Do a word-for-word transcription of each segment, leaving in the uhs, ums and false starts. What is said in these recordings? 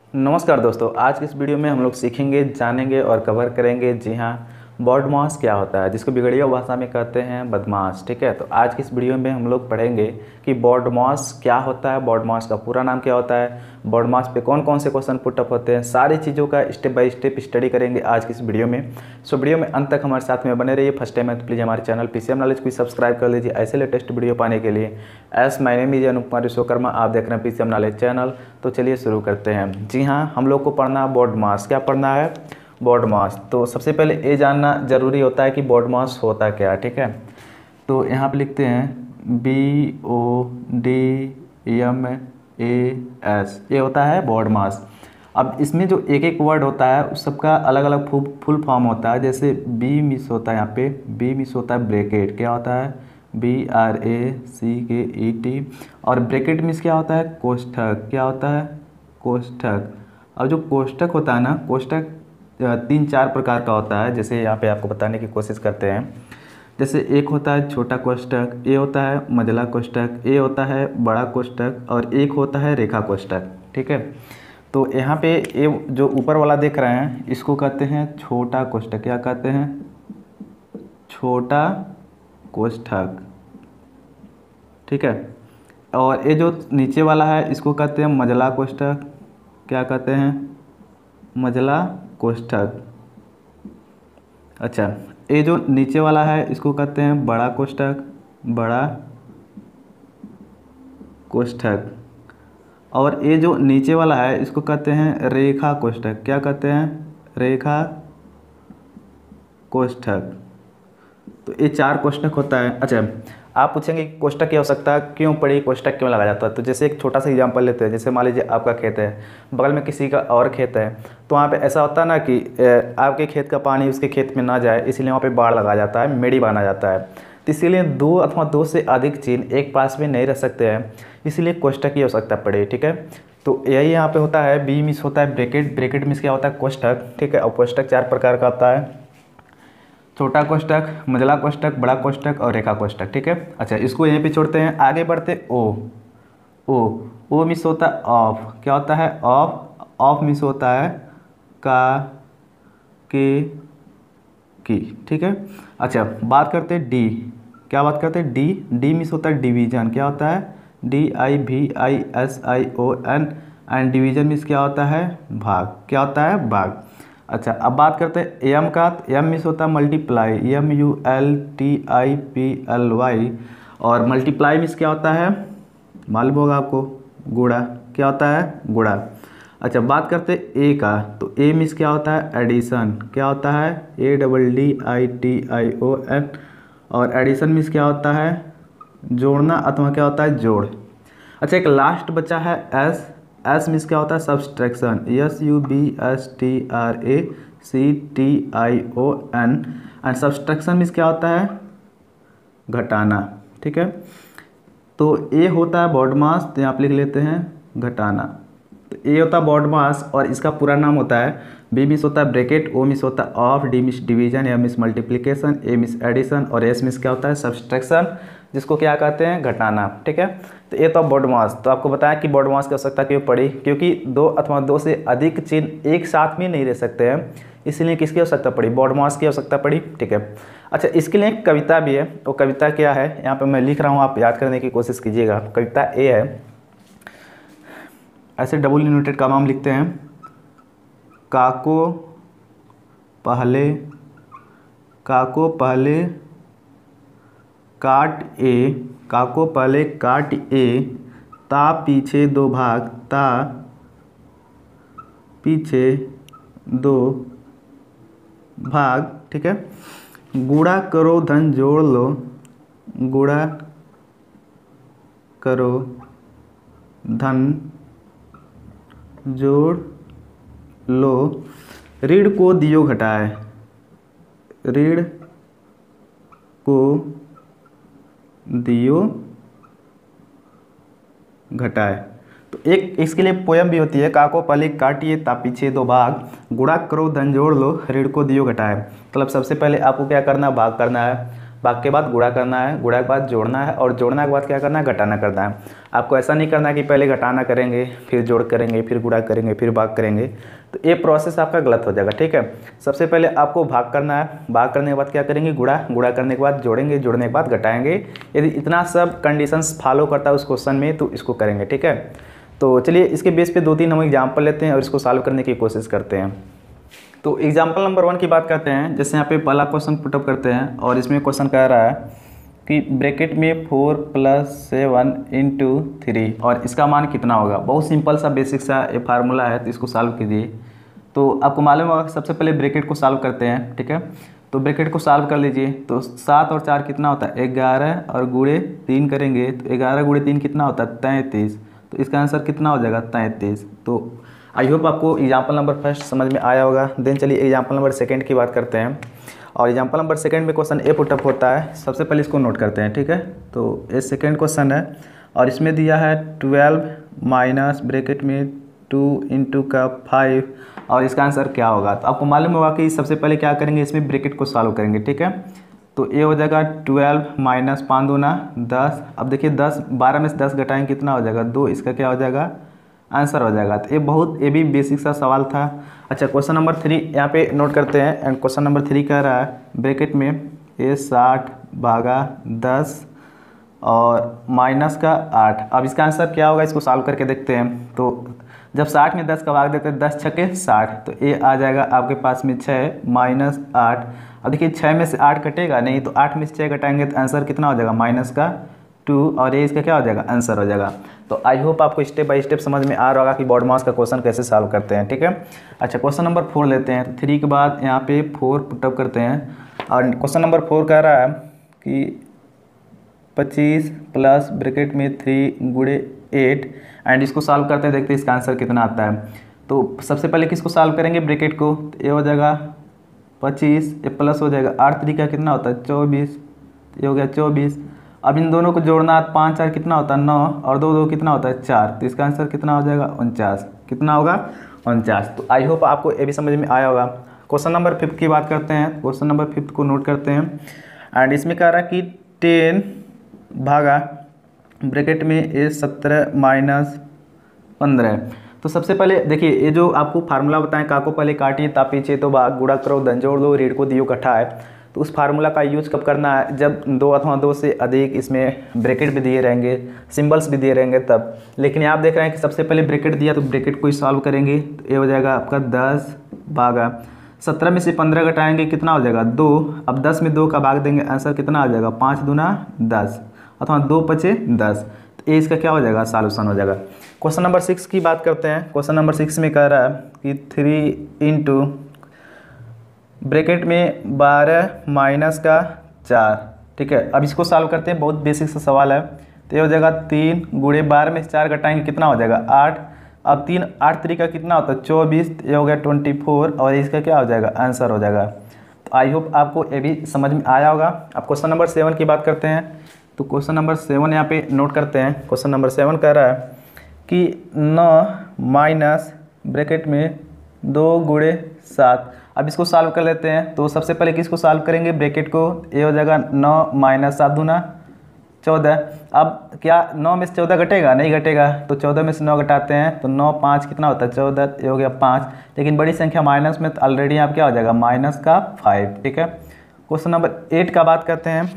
नमस्कार दोस्तों, आज की इस वीडियो में हम लोग सीखेंगे, जानेंगे और कवर करेंगे जी हाँ बॉडमास क्या होता है, जिसको बिगड़िया भाषा में कहते हैं बदमाश। ठीक है, तो आज की इस वीडियो में हम लोग पढ़ेंगे कि बॉडमास क्या होता है, बॉडमास का पूरा नाम क्या होता है, बॉडमास पे कौन कौन से क्वेश्चन पुटअप होते हैं, सारी चीज़ों का स्टेप बाय स्टेप स्टडी करेंगे आज की इस वीडियो में। सो वीडियो में अंत तक हमारे साथ में बने रहिए। फर्स्ट टाइम है तो प्लीज़ हमारे चैनल पीसीएम नॉलेज को सब्सक्राइब कर लीजिए ऐसे लेटेस्ट वीडियो पाने के लिए। As my name is Anup Kumar Vishwakarma, आप देख रहे हैं पीसीएम नॉलेज चैनल। तो चलिए शुरू करते हैं। जी हाँ, हम लोग को पढ़ना बॉडमास। क्या पढ़ना है? बॉडमास। तो सबसे पहले ये जानना ज़रूरी होता है कि बॉडमास होता क्या है। ठीक है, तो यहाँ पे लिखते हैं B O D M A S, ये होता है बॉडमास। अब इसमें जो एक एक वर्ड होता है उस सबका अलग अलग फुल फॉर्म होता है। जैसे बी मिस होता है, यहाँ पे बी मिस होता है ब्रैकेट, क्या होता है B are A C K E T. और ब्रैकेट मिस क्या होता है कोष्ठक, क्या होता है कोष्ठक। अब जो कोष्ठक होता है ना, कोष्ठक तीन चार प्रकार का होता है। जैसे यहाँ पे आपको बताने की कोशिश करते हैं। जैसे एक होता है छोटा कोष्ठक, ये होता है मझला कोष्ठक, ये होता है बड़ा कोष्ठक और एक होता है रेखा कोष्ठक। ठीक है, तो यहाँ पे ये जो ऊपर वाला देख रहे हैं इसको कहते हैं छोटा कोष्ठक। क्या कहते हैं? छोटा कोष्ठक। ठीक है, और ये जो नीचे वाला है इसको कहते हैं मझला कोष्ठक। क्या कहते हैं? मझला कोष्ठक। अच्छा, ये जो नीचे वाला है इसको कहते हैं बड़ा कोष्ठक, बड़ा कोष्ठक। और ये जो नीचे वाला है इसको कहते हैं रेखा कोष्ठक। क्या कहते हैं? रेखा कोष्ठक। तो ये चार कोष्ठक होता है। अच्छा, आप पूछेंगे कोष्ठक की आवश्यकता क्यों पड़ी, कोष्ठक क्यों लगाया जाता है? तो जैसे एक छोटा सा एग्जांपल लेते हैं। जैसे मान लीजिए आपका खेत है, बगल में किसी का और खेत है, तो वहाँ पे ऐसा होता है ना कि आपके खेत का पानी उसके खेत में ना जाए, इसीलिए वहाँ पे बाड़ लगाया जाता है, मेड़ी बांधा जाता है। तो इसीलिए दो अथवा दो से अधिक चीज एक पास में नहीं रह सकते हैं, इसीलिए कोष्ठक की आवश्यकता पड़ी। ठीक है, तो यही यहाँ पे होता है। बी मिस होता है ब्रैकेट, ब्रैकेट मिस क्या होता है कोष्ठक। ठीक है, और कोष्ठक चार प्रकार का होता है, छोटा कोष्ठक, मझला कोष्ठक, बड़ा कोष्ठक और रेखा कोष्ठक। ठीक है, अच्छा इसको यहीं पे छोड़ते हैं, आगे बढ़ते। ओ ओ ओ मिस होता है ऑफ। क्या होता है? ऑफ। ऑफ मिस होता है का, के, की। ठीक है, अच्छा बात करते हैं डी। क्या बात करते हैं? डी। डी मिस होता है डिवीजन। क्या होता है? D I V I S I O N. And division means क्या होता है? भाग। क्या होता है? भाग। अच्छा, अब बात करते हैं एम का। एम मिस होता है multiply, M U L T I P L Y. और मल्टीप्लाई मिस क्या होता है? मालूम होगा आपको, गुणा। क्या होता है? गुणा। अच्छा बात करते हैं ए का। तो ए मिस क्या होता है? एडिशन। क्या होता है? A double D I T I O N. और एडिशन मिस क्या होता है? जोड़ना अथवा क्या होता है? जोड़। अच्छा, एक लास्ट बचा है एस। एस मिस क्या होता है? Subtraction, S U B S T R A C T I O N. And subtraction means क्या होता है? घटाना। ठीक है, तो ए होता है बॉडमास, तो यहाँ पे लिख लेते हैं घटाना। तो ए होता है बॉडमास और इसका पूरा नाम होता है। बी मिस होता है ब्रैकेट, ओ मिस होता है of, D means division, M means multiplication, A means addition और एस मिस क्या होता है? सब्सट्रैक्शन, जिसको क्या कहते हैं? घटाना। ठीक है, तो ये तो बॉडमास। तो आपको बताया कि बॉडमास की आवश्यकता क्यों पड़ी, क्योंकि दो अथवा दो से अधिक चिन्ह एक साथ में नहीं रह सकते हैं, इसलिए किसकी आवश्यकता पड़ी? बॉडमास की आवश्यकता पड़ी। ठीक है, अच्छा इसके लिए एक कविता भी है। तो कविता क्या है यहाँ पे मैं लिख रहा हूँ, आप याद करने की कोशिश कीजिएगा। कविता ए है, ऐसे डबल यूनिटेड का नाम लिखते हैं। काको पहले, काको पहले काट ए, काको पहले काट ए, ता पीछे दो भाग, ता पीछे दो भाग। ठीक है, गुणा करो धन जोड़ लो, गुणा करो धन जोड़ लो, ऋण को दियो घटाए, ऋण को दियो घटाए। तो एक इसके लिए पोयम भी होती है। काको पहले काटिए ता पीछे दो भाग, गुणा करो धन जोड़ लो, ऋण को दियो घटाए। मतलब सबसे पहले आपको क्या करना है? भाग करना है। भाग के बाद गुणा करना है, गुणा के बाद जोड़ना है, और जोड़ना के बाद क्या करना है, घटाना करना है। आपको ऐसा नहीं करना है कि पहले घटाना करेंगे, फिर जोड़ करेंगे, फिर गुणा करेंगे, फिर भाग करेंगे, तो ये प्रोसेस आपका गलत हो जाएगा। ठीक है, सबसे पहले आपको भाग करना है, भाग करने के बाद क्या करेंगे, गुणा, गुणा करने के बाद जोड़ेंगे, जोड़ने के बाद घटाएंगे। यदि इतना सब कंडीशंस फॉलो करता है उस क्वेश्चन में तो इसको करेंगे। ठीक है, तो चलिए इसके बेस पे दो तीन हम एग्जाम्पल लेते हैं और इसको सॉल्व करने की कोशिश करते हैं। तो एग्जाम्पल नंबर वन की बात करते हैं। जैसे यहाँ पे पहला क्वेश्चन पुटअप करते हैं और इसमें क्वेश्चन कह रहा है कि ब्रैकेट में four plus seven into three, और इसका मान कितना होगा। बहुत सिंपल सा बेसिक सा ये फार्मूला है, तो इसको सॉल्व कीजिए। तो आपको मालूम होगा सबसे पहले ब्रैकेट को सॉल्व करते हैं। ठीक है, तो ब्रैकेट को सॉल्व कर लीजिए। तो सात और चार कितना होता है, ग्यारह, और गुणे तीन करेंगे तो ग्यारह गुणे तीन कितना होता है, तैंतीस। तो इसका आंसर कितना हो जाएगा, तैंतीस। तो आई होप आपको एग्जाम्पल नंबर फर्स्ट समझ में आया होगा। देन चलिए एग्जाम्पल नंबर सेकंड की बात करते हैं। और एग्जाम्पल नंबर सेकंड में क्वेश्चन ए पुटअप होता है। सबसे पहले इसको नोट करते हैं। ठीक है, तो ये सेकंड क्वेश्चन है और इसमें दिया है ट्वेल्व माइनस ब्रैकेट में टू इंटू का फाइव, और इसका आंसर क्या होगा। तो आपको मालूम होगा कि सबसे पहले क्या करेंगे, इसमें ब्रैकेट को सॉल्व करेंगे। ठीक है, तो ये हो जाएगा ट्वेल्व माइनस पाँच दूना दस। अब देखिए दस, बारह में से दस घटाएंगे कितना हो जाएगा, दो। इसका क्या हो जाएगा, आंसर हो जाएगा। तो ये बहुत ये भी बेसिक सा सवाल था। अच्छा, क्वेश्चन नंबर थ्री यहाँ पे नोट करते हैं। एंड क्वेश्चन नंबर थ्री कह रहा है ब्रैकेट में ये साठ भागा दस और माइनस का आठ। अब इसका आंसर क्या होगा, इसको सॉल्व करके देखते हैं। तो जब साठ में दस का भाग देते हैं, दस छके साठ, तो ये आ जाएगा आपके पास में छः माइनस आठ। अब देखिए छः में से आठ कटेगा नहीं, तो आठ में से छः घटाएंगे तो आंसर कितना हो जाएगा, माइनस का टू, और ये इसका क्या हो जाएगा, आंसर हो जाएगा। तो आई होप आपको स्टेप बाय स्टेप समझ में आ रहा होगा कि बॉड मास का क्वेश्चन कैसे सॉल्व करते हैं। ठीक है, अच्छा क्वेश्चन नंबर फोर लेते हैं। तो थ्री के बाद यहाँ पे फोर पुटअप करते हैं और क्वेश्चन नंबर फोर कह रहा है कि पच्चीस प्लस ब्रैकेट में थ्री गुणे एट, एंड इसको सॉल्व करते हैं, देखते हैं इसका आंसर कितना आता है। तो सबसे पहले किसको सॉल्व करेंगे, ब्रैकेट को। तो ये हो जाएगा पच्चीस, ये प्लस हो जाएगा आठ, तरीका कितना होता है चौबीस, ये हो गया चौबीस। अब इन दोनों को जोड़ना है, पाँच चार कितना होता है नौ, और दो दो कितना होता है चार, तो इसका आंसर कितना हो जाएगा, उनचास। कितना होगा, उनचास। तो आई होप आपको ये भी समझ में आया होगा। क्वेश्चन नंबर फिफ्थ की बात करते हैं। क्वेश्चन नंबर फिफ्थ को नोट करते हैं एंड इसमें कह रहा है कि टेन भागा ब्रैकेट में ए सत्रह माइनस पंद्रह। तो सबसे पहले देखिए ये जो आपको फार्मूला बताएं, का को पहले काटिए ता पीछे तो भाग, गुणा करो धन जोड़ दो, ऋण को दियो इकट्ठा है। तो उस फार्मूला का यूज कब करना है, जब दो अथवा दो से अधिक इसमें ब्रैकेट भी दिए रहेंगे, सिंबल्स भी दिए रहेंगे तब। लेकिन आप देख रहे हैं कि सबसे पहले ब्रैकेट दिया तो ब्रैकेट को ही सॉल्व करेंगे। तो ये हो जाएगा आपका दस भागा सत्रह में से पंद्रह घटाएंगे कितना हो जाएगा, दो। अब दस में दो का भाग देंगे, आंसर कितना आ जाएगा, पाँच दूना दस, अथवा दो पचे दस। तो ये इसका क्या हो जाएगा, सॉल्यूशन हो जाएगा। क्वेश्चन नंबर सिक्स की बात करते हैं। क्वेश्चन नंबर सिक्स में कह रहा है कि थ्री इंटू ब्रैकेट में बारह माइनस का चार। ठीक है, अब इसको सॉल्व करते हैं, बहुत बेसिक सा सवाल है। तो ये हो जाएगा तीन गुणे बारह में से चार घटाएंगे कितना हो जाएगा, आठ। अब तीन आठ तरीका कितना होता है, चौबीस, ये हो गया ट्वेंटी फोर, और इसका क्या हो जाएगा, आंसर हो जाएगा। तो आई होप आपको ये भी समझ में आया होगा। अब क्वेश्चन नंबर सेवन की बात करते हैं। तो क्वेश्चन नंबर सेवन यहाँ पे नोट करते हैं। क्वेश्चन नंबर सेवन कह रहा है कि नौ माइनस ब्रैकेट में दो गुणे सात। अब इसको सॉल्व कर लेते हैं। तो सबसे पहले किसको सॉल्व करेंगे, ब्रैकेट को। ये हो जाएगा नौ माइनस सात दूना चौदह। अब क्या नौ में से चौदह घटेगा, नहीं घटेगा, तो चौदह में से नौ घटाते हैं तो नौ पाँच कितना होता है, चौदह, ये हो गया पाँच। लेकिन बड़ी संख्या माइनस में, तो ऑलरेडी आप क्या हो जाएगा, माइनस का फाइव। ठीक है, क्वेश्चन नंबर एट का बात करते हैं।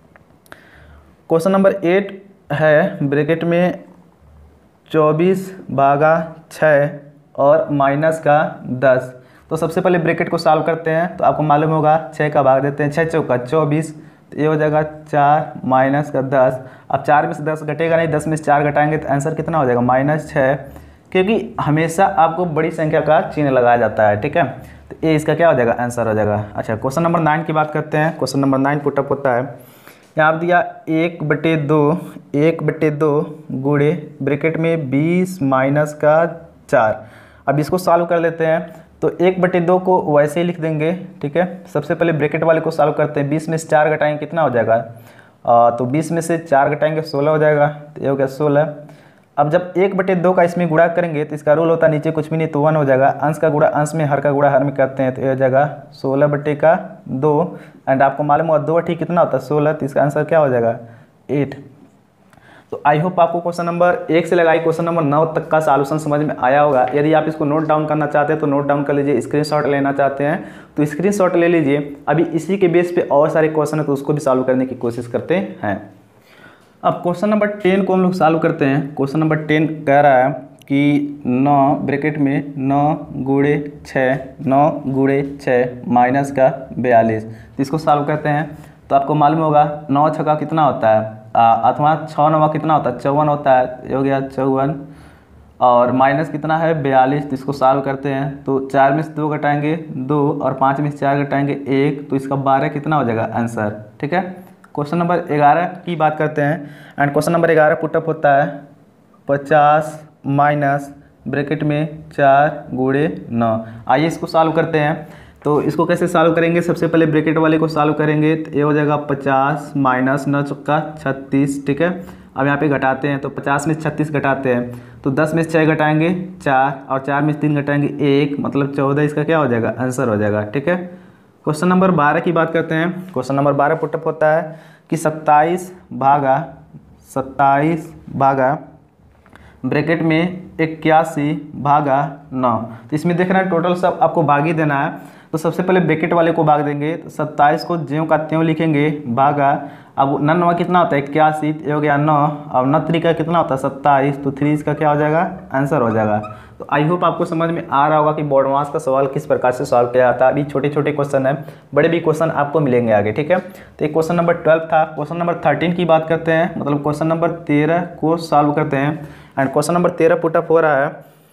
क्वेश्चन नंबर एट है ब्रैकेट में चौबीस भागा छः और माइनस का दस। तो सबसे पहले ब्रैकेट को सॉल्व करते हैं। तो आपको मालूम होगा छः का भाग देते हैं, छः चौका चौबीस, तो ये हो जाएगा चार माइनस का दस। अब चार में से दस घटेगा नहीं, दस में से चार घटाएंगे तो आंसर कितना हो जाएगा, माइनस छः, क्योंकि हमेशा आपको बड़ी संख्या का चिन्ह लगाया जाता है। ठीक है, तो ये इसका क्या हो जाएगा, आंसर हो जाएगा। अच्छा क्वेश्चन नंबर नाइन की बात करते हैं। क्वेश्चन नंबर नाइन पुटअप होता है, यहाँ दिया एक बटे दो, एक बटे दो गुणे ब्रैकेट में बीस माइनस का चार। अब इसको सॉल्व कर लेते हैं। तो एक बटे दो को वैसे ही लिख देंगे। ठीक है, सबसे पहले ब्रैकेट वाले को सॉल्व करते हैं। बीस में से चार घटाएंगे कितना हो जाएगा, आ, तो बीस में से चार घटाएंगे सोलह हो जाएगा, तो ये हो गया सोलह। अब जब एक बटे दो का इसमें गुणा करेंगे तो इसका रूल होता है नीचे कुछ भी नहीं तो वन हो जाएगा, अंश का गुणा अंश में, हर का गुणा हर में करते हैं तो ये हो जाएगा सोलह बटे का दो। एंड आपको मालूम होगा दो अठी कितना होता है सोलह, तो इसका आंसर क्या हो जाएगा एट। तो आई होप आपको क्वेश्चन नंबर एक से लगाई क्वेश्चन नंबर नौ तक का सॉल्यूशन समझ में आया होगा। यदि आप इसको नोट डाउन करना चाहते हैं तो नोट डाउन कर लीजिए, स्क्रीनशॉट लेना चाहते हैं तो स्क्रीनशॉट ले लीजिए। अभी इसी के बेस पे और सारे क्वेश्चन है तो उसको भी सॉल्व करने की कोशिश करते हैं। अब क्वेश्चन नंबर टेन को हम लोग सॉल्व करते हैं। क्वेश्चन नंबर टेन कह रहा है कि नौ ब्रैकेट में नौ गुणे छः, नौ गुणे छः माइनस का बयालीस, तो इसको सॉल्व करते हैं। तो आपको मालूम होगा नौ छक्का कितना होता है, अथवा छः नवा कितना होता है चौवन होता है, ये हो गया चौवन, और माइनस कितना है बयालीस, तो इसको सॉल्व करते हैं। तो चार में से दो घटाएंगे दो, और पाँच में से चार घटाएंगे एक, तो इसका बारह कितना हो जाएगा आंसर। ठीक है, क्वेश्चन नंबर ग्यारह की बात करते हैं। एंड क्वेश्चन नंबर ग्यारह पुटअप होता है पचास माइनस ब्रैकेट में चार गुणे नौ। आइए इसको सॉल्व करते हैं। तो इसको कैसे सॉल्व करेंगे, सबसे पहले ब्रैकेट वाले को सॉल्व करेंगे तो ये हो जाएगा पचास माइनस नौ चौका छत्तीस। ठीक है, अब यहाँ पे घटाते हैं तो पचास में छत्तीस घटाते हैं तो दस में से छः घटाएंगे चार, और चार में से तीन घटाएंगे एक, मतलब चौदह इसका क्या हो जाएगा आंसर हो जाएगा। ठीक है, क्वेश्चन नंबर बारह की बात करते हैं। क्वेश्चन नंबर बारह पुटअप होता है कि सत्ताईस भागा सत्ताईस भागा ब्रैकेट में इक्यासी भागा नौ। तो इसमें देख रहे हैं टोटल सब आपको भाग ही देना है। तो सबसे पहले ब्रैकेट वाले को भाग देंगे तो सत्ताईस को ज्यों का त्यों लिखेंगे भागा, अब नौ नवा कितना होता है इक्यासी, ये हो गया नौ, अब नौ थ्री का कितना होता है सत्ताईस, तो थ्री इसका क्या हो जाएगा आंसर हो जाएगा। तो आई होप आपको समझ में आ रहा होगा कि बोर्ड मास का सवाल किस प्रकार से सॉल्व किया जाता है। अभी छोटे छोटे क्वेश्चन है, बड़े भी क्वेश्चन आपको मिलेंगे आगे। ठीक है, तो एक क्वेश्चन नंबर ट्वेल्व था। क्वेश्चन नंबर थर्टीन की बात करते हैं, मतलब क्वेश्चन नंबर तेरह को सॉल्व करते हैं। एंड क्वेश्चन नंबर तेरह पुटअप हो रहा है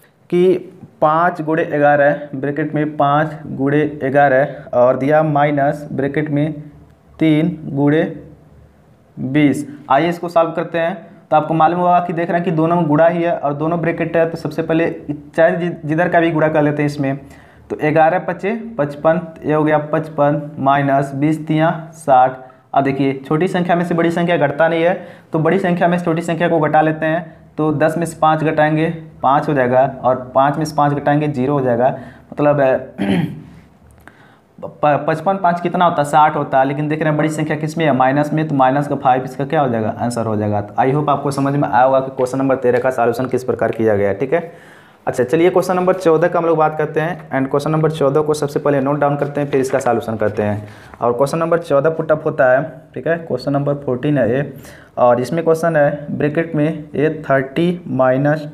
कि पाँच गुणे ग्यारह ब्रैकेट में पाँच गुणे ग्यारह और दिया माइनस ब्रैकेट में तीन गुणे बीस। आइए इसको सॉल्व करते हैं। तो आपको मालूम होगा कि देख रहे हैं कि दोनों में गुणा ही है और दोनों ब्रैकेट है, तो सबसे पहले चाहे जिधर का भी गुणा कर लेते हैं इसमें। तो ग्यारह पचे पचपन, ये हो गया पचपन माइनस बीस तियाँ साठ। अब देखिए छोटी संख्या में से बड़ी संख्या घटता नहीं है, तो बड़ी संख्या में से छोटी संख्या को घटा लेते हैं। तो दस में से पाँच घटाएंगे पाँच हो जाएगा, और पाँच में से पाँच घटाएंगे जीरो हो जाएगा, मतलब पचपन पाँच कितना होता है साठ होता है। लेकिन देख रहे हैं बड़ी संख्या किस में है माइनस में, तो माइनस का फाइव इसका क्या हो जाएगा आंसर हो जाएगा। तो आई होप आपको समझ में आया होगा कि क्वेश्चन नंबर तेरह का सॉल्यूशन किस प्रकार किया गया। ठीक है, अच्छा चलिए क्वेश्चन नंबर चौदह का हम लोग बात करते हैं। एंड क्वेश्चन नंबर चौदह को सबसे पहले नोट डाउन करते हैं, फिर इसका सॉल्यूशन करते हैं। और क्वेश्चन नंबर चौदह पुटअप होता है। ठीक है, क्वेश्चन नंबर फोर्टीन है ये, और इसमें क्वेश्चन है ब्रैकेट में a thirty minus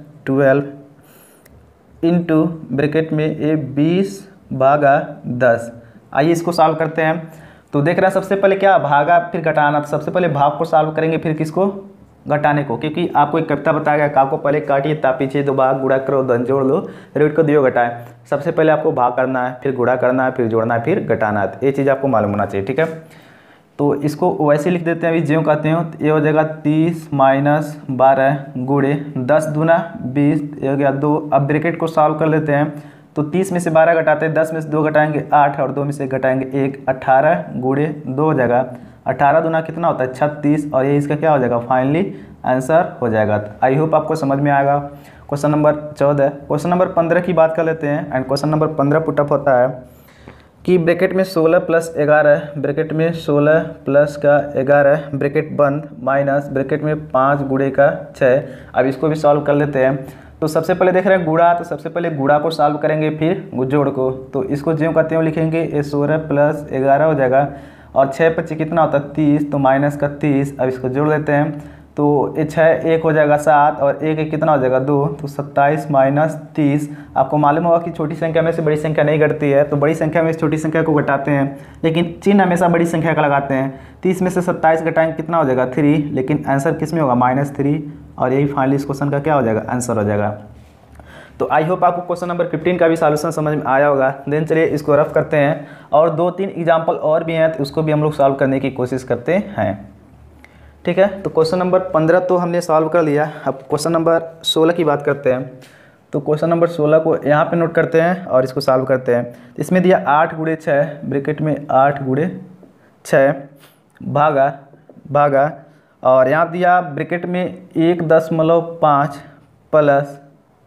twelve into bracket में ए बीस भागा दस। आइए इसको सॉल्व करते हैं। तो देख रहे हैं सबसे पहले क्या भागा फिर घटाना, तो सबसे पहले भाग को सॉल्व करेंगे फिर किसको घटाने को, क्योंकि आपको एक कविता बताया गया का को पहले काटिए ता पीछे दो भाग गुणा करो धन जोड़ लो रेट को दियो घटाए। सबसे पहले आपको भाग करना है, फिर गुणा करना है, फिर जोड़ना है, फिर घटाना है। ये चीज़ आपको मालूम होना चाहिए। ठीक है, तो इसको वैसे लिख देते हैं अभी ज्यों कहते हो, तो ये हो जाएगा तीस माइनस बारह गुणे दस दूना बीस, ये हो गया दो। अब ब्रैकेट को सॉल्व कर लेते हैं। तो तीस में से बारह घटाते हैं, दस में से दो घटाएंगे आठ, और दो में से घटाएंगे एक, अट्ठारह गुणे दो हो जाएगा, अट्ठारह दूना कितना होता है छत्तीस, और ये इसका क्या हो जाएगा फाइनली आंसर हो जाएगा। आई होप आपको समझ में आएगा। क्वेश्चन नंबर चौदह। क्वेश्चन नंबर पंद्रह की बात कर लेते हैं। एंड क्वेश्चन नंबर पंद्रह पुटअप होता है कि ब्रैकेट में सोलह प्लस ग्यारह ब्रैकेट में सोलह प्लस का ग्यारह ब्रैकेट बंद माइनस ब्रैकेट में पाँच गुणे का छः। अब इसको भी सॉल्व कर लेते हैं। तो सबसे पहले देख रहे हैं गुणा, तो सबसे पहले गुणा को सॉल्व करेंगे फिर जोड़ को। तो इसको ज्यों का त्यों लिखेंगे, ये सोलह प्लस ग्यारह हो जाएगा, और छः पच्चीस कितना होता है तीस, तो माइनस का तीस। अब इसको जोड़ देते हैं, तो ये छः एक हो जाएगा सात, और एक एक कितना हो जाएगा दो, तो सत्ताईस माइनस तीस। आपको मालूम होगा कि छोटी संख्या में से बड़ी संख्या नहीं घटती है, तो बड़ी संख्या में से छोटी संख्या को घटाते हैं, लेकिन चिन्ह हमेशा बड़ी संख्या का लगाते हैं। तीस में से सत्ताईस घटाएंगे कितना हो जाएगा थ्री, लेकिन आंसर किस में होगा माइनस थ्री, और यही फाइनली इस क्वेश्चन का क्या हो जाएगा आंसर हो जाएगा। तो आई होप आपको क्वेश्चन नंबर फिफ्टीन का भी सॉल्यूशन समझ में आया होगा। देन चलिए इसको रफ करते हैं, और दो तीन एग्जाम्पल और भी हैं तो उसको भी हम लोग सॉल्व करने की कोशिश करते हैं। ठीक है, तो क्वेश्चन नंबर पंद्रह तो हमने सॉल्व कर लिया। अब क्वेश्चन नंबर सोलह की बात करते हैं। तो क्वेश्चन नंबर सोलह को यहाँ पे नोट करते हैं और इसको सॉल्व करते हैं। इसमें दिया आठ गुणे छः ब्रैकेट में आठ गुणे छः भागा भागा और यहाँ दिया ब्रैकेट में एक दशमलव पाँच प्लस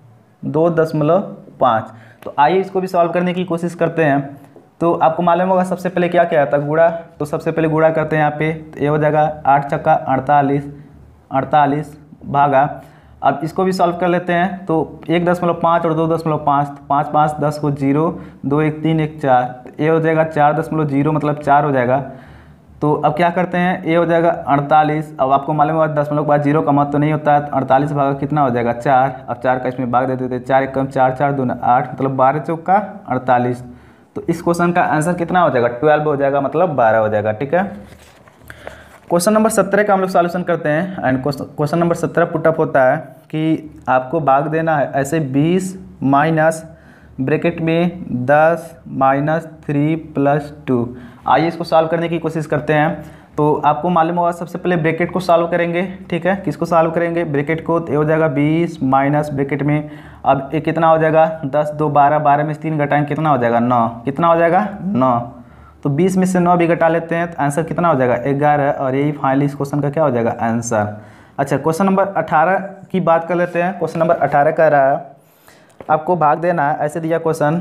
दो दशमलव पाँच। तो आइए इसको भी सॉल्व करने की कोशिश करते हैं। तो आपको मालूम होगा सबसे पहले क्या क्या आता है, गुणा। तो सबसे पहले गुणा करते हैं यहाँ पे, तो ये हो जाएगा आठ छक्का अड़तालीस, अड़तालीस भागा। अब इसको भी सॉल्व कर लेते हैं। तो एक दशमलव पाँच और दो दशमलव पाँच, तो पाँच पाँच दस को जीरो, दो एक तीन एक चार, तो ये हो जाएगा चार दशमलव जीरो मतलब चार हो जाएगा। तो अब क्या करते हैं, ये हो जाएगा अड़तालीस। अब आपको मालूम होगा दशमलव के बाद जीरो का मत तो नहीं होता है, तो अड़तालीस भागा कितना हो जाएगा चार। अब चार का इसमें भाग दे देते, चार एक कम चार, चार दूना आठ, मतलब बारह चौका अड़तालीस। तो इस क्वेश्चन का आंसर कितना हो जाएगा, ट्वेल्व हो जाएगा, मतलब बारह हो जाएगा। ठीक है, क्वेश्चन नंबर सत्रह का हम लोग सॉल्यूशन करते हैं। एंड क्वेश्चन नंबर सत्रह पुटअप होता है कि आपको भाग देना है ऐसे बीस माइनस ब्रैकेट में दस माइनस थ्री प्लस टू। आइए इसको सॉल्व करने की कोशिश करते हैं। तो आपको मालूम होगा सबसे पहले ब्रैकेट को सॉल्व करेंगे। ठीक है, किसको सॉल्व करेंगे, ब्रैकेट को। तो ये हो जाएगा बीस माइनस ब्रैकेट में, अब ये कितना हो जाएगा, दस दो बारह, बारह में से तीन घटाएंगे कितना हो जाएगा, नौ। कितना हो जाएगा, नौ। तो बीस में से नौ भी घटा लेते हैं तो आंसर कितना हो जाएगा, ग्यारह। और यही फाइनली इस क्वेश्चन का क्या हो जाएगा, आंसर। अच्छा, क्वेश्चन नंबर अठारह की बात कर लेते हैं। क्वेश्चन नंबर अठारह कह रहा है आपको भाग देना है, ऐसे दिया क्वेश्चन,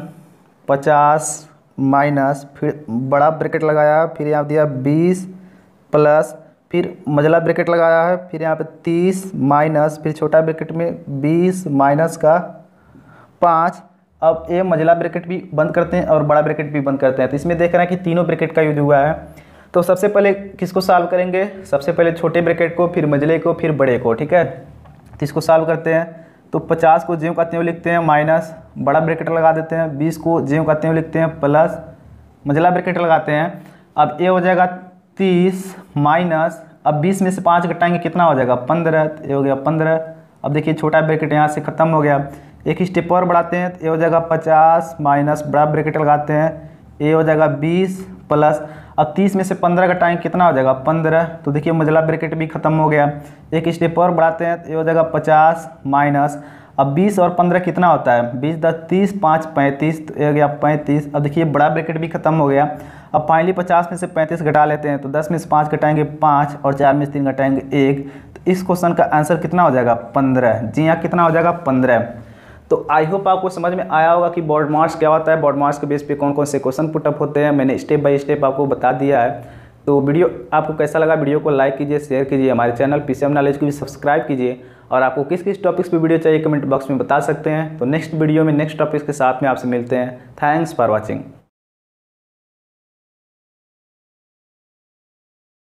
पचास माइनस, फिर बड़ा ब्रैकेट लगाया, फिर यहाँ दिया बीस प्लस, फिर मझला ब्रैकेट लगाया है, फिर यहाँ पे तीस माइनस, फिर छोटा ब्रैकेट में बीस माइनस का पाँच। अब ये मझला ब्रैकेट भी बंद करते हैं और बड़ा ब्रैकेट भी बंद करते हैं। तो इसमें देख रहे हैं कि तीनों ब्रैकेट का यूज हुआ है। तो सबसे पहले किसको सॉल्व करेंगे, सबसे पहले छोटे ब्रैकेट को, फिर मझले को, फिर बड़े को। ठीक है, तो इसको सॉल्व करते हैं। तो पचास को ज्यों का त्यों लिखते हैं माइनस, बड़ा ब्रैकेट लगा देते हैं, बीस को ज्यों का त्यों लिखते हैं प्लस, मझला ब्रैकेट लगाते हैं। अब ये हो जाएगा तीस माइनस, अब बीस में से पाँच घटाएंगे कितना हो जाएगा, पंद्रह। ये हो गया पंद्रह। अब देखिए छोटा ब्रैकेट यहाँ से ख़त्म हो गया, एक स्टेप और बढ़ाते हैं। तो ये हो जाएगा पचास माइनस, बड़ा ब्रैकेट लगाते हैं, ये हो जाएगा बीस प्लस, अब तीस में से पंद्रह घटाएंगे कितना हो जाएगा, पंद्रह। तो देखिए मझला ब्रैकेट भी खत्म हो गया, एक स्टेप और बढ़ाते हैं। तो ये हो जाएगा पचास माइनस, अब बीस और पंद्रह कितना होता है, बीस दस तीस, पाँच पैंतीस, तो ये हो गया पैंतीस। अब देखिए बड़ा ब्रैकेट भी खत्म हो गया। अब फाइनली पचास में से पैंतीस घटा लेते हैं। तो दस में से पाँच घटाएंगे पाँच, और चार में से तीन घटाएंगे एक। तो इस क्वेश्चन का आंसर कितना हो जाएगा, पंद्रह। जी हाँ, कितना हो जाएगा, पंद्रह। तो आई होप आपको समझ में आया होगा कि बोर्ड मार्क्स क्या होता है, बोर्ड मार्क्स के बेस पे कौन कौन से क्वेश्चन पुटअप होते हैं। मैंने स्टेप बाय स्टेप आपको बता दिया है। तो वीडियो आपको कैसा लगा, वीडियो को लाइक कीजिए, शेयर कीजिए, हमारे चैनल पीसीएम नॉलेज को भी सब्सक्राइब कीजिए। और आपको किस किस टॉपिक्स पे वीडियो चाहिए कमेंट बॉक्स में बता सकते हैं। तो नेक्स्ट वीडियो में नेक्स्ट टॉपिक्स के साथ में आपसे मिलते हैं। Thanks for watching.